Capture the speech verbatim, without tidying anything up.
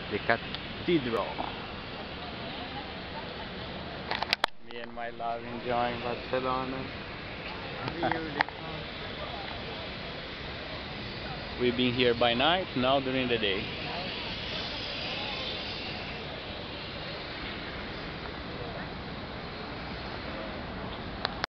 the Cathedral. Me and my love enjoying Barcelona. Beautiful. We've been here by night, now during the day.